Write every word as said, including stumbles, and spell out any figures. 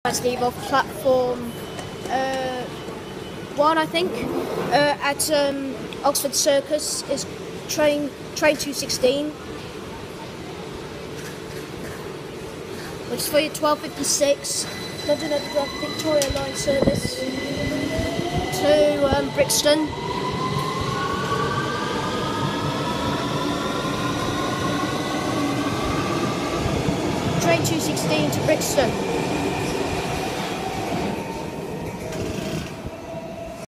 That's leave off platform uh, one, I think, uh, at um, Oxford Circus is train train two sixteen, which is for your twelve fifty-six London Underground Victoria Line service to um, Brixton. Train two sixteen to Brixton.